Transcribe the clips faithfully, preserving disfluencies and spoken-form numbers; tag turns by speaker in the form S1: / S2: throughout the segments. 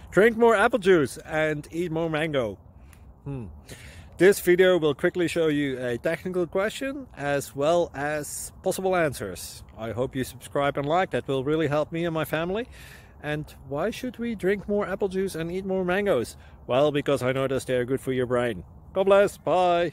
S1: Drink more apple juice and eat more mango. Hmm. This video will quickly show you a technical question as well as possible answers. I hope you subscribe and like, that will really help me and my family. And why should we drink more apple juice and eat more mangoes? Well, because I noticed they're good for your brain. God bless, bye!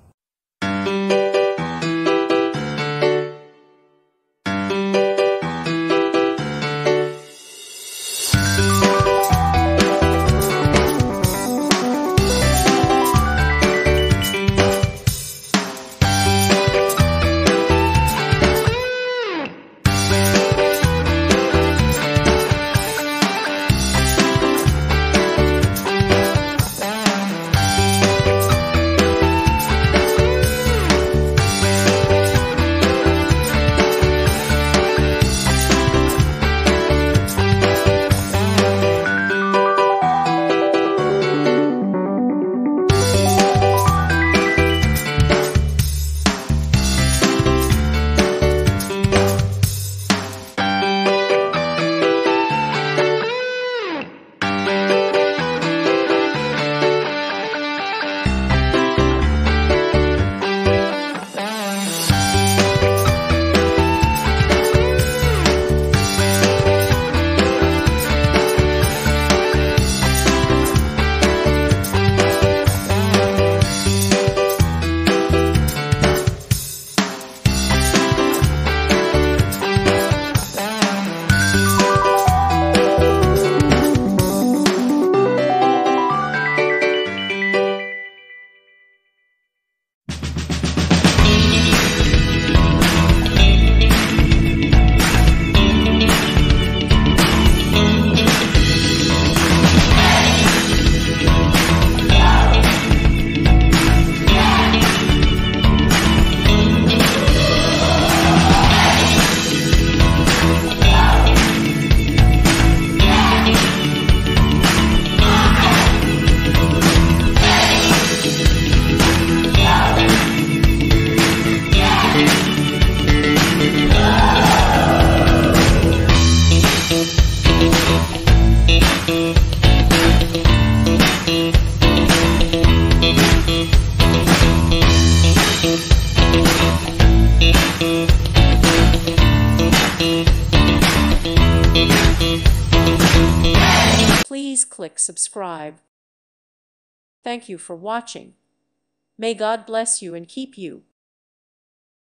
S2: Please click subscribe. Thank you for watching. May God bless you and keep you.